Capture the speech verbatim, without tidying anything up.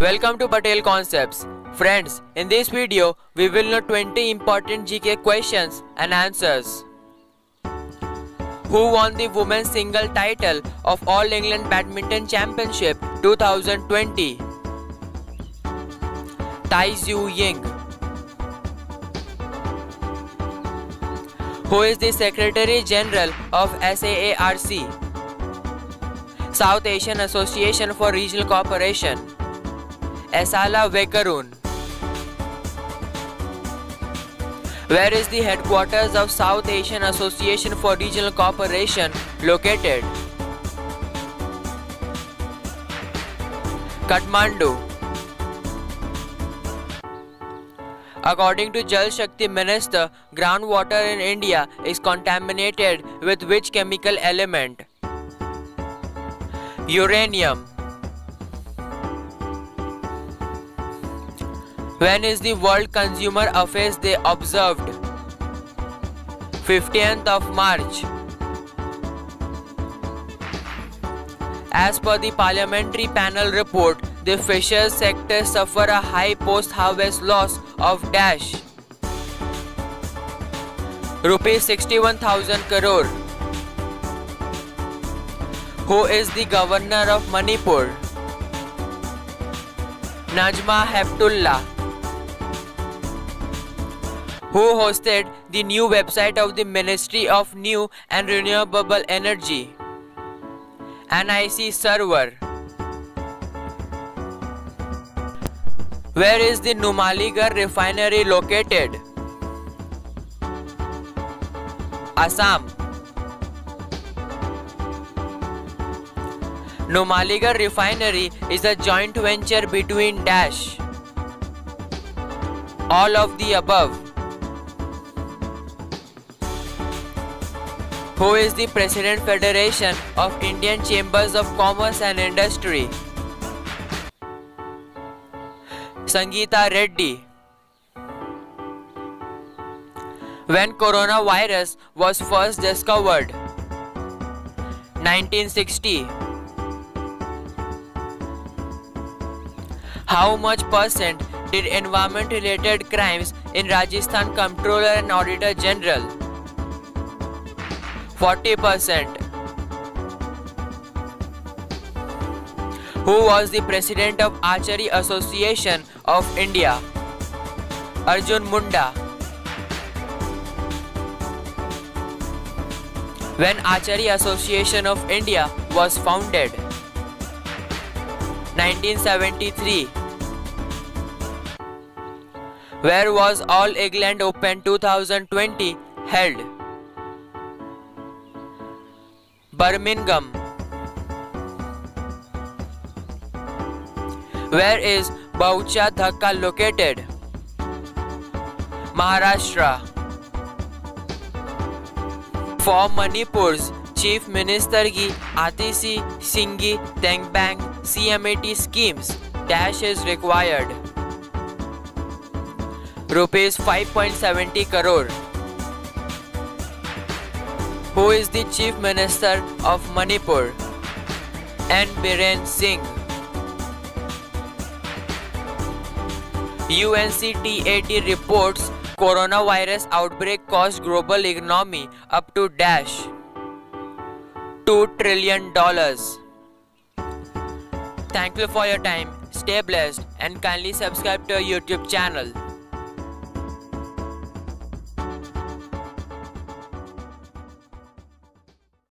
Welcome to Patel Concepts. Friends, in this video, we will know twenty important G K questions and answers. Who won the women's single title of All England Badminton Championship twenty twenty? Tai Tzu Ying. Who is the Secretary General of S A A R C? South Asian Association for Regional Cooperation. Esala Vekarun. Where is the headquarters of South Asian Association for Regional Cooperation located? Kathmandu. According to Jal Shakti Minister, groundwater in India is contaminated with which chemical element? Uranium. When is the World Consumer Affairs Day observed? fifteenth of March. As per the parliamentary panel report, the fisheries sector suffer a high post-harvest loss of dash rupees sixty-one thousand crore. Who is the governor of Manipur? Najma Heptullah. Who hosted the new website of the Ministry of New and Renewable Energy? N I C server. Where is the Numaligarh refinery located? Assam. Numaligarh refinery is a joint venture between dash. All of the above. Who is the President Federation of Indian Chambers of Commerce and Industry? Sangeeta Reddy. When coronavirus was first discovered? nineteen sixty. How much percent did environment related crimes in Rajasthan Comptroller and Auditor General? forty percent. Who was the President of Archery Association of India? Arjun Munda. When Archery Association of India was founded? nineteen seventy-three. Where was All England Open twenty twenty held? Birmingham. Where is Baucha Dhaka located? Maharashtra. For Manipur's Chief Minister ki Atisi Singhi Tengbang C M A T schemes, dash is required. Rupees five point seven zero crore. Who is the Chief Minister of Manipur? N. Biren Singh. U N C T A D reports coronavirus outbreak cost global economy up to dash two trillion dollars. Thank you for your time. Stay blessed and kindly subscribe to our YouTube channel.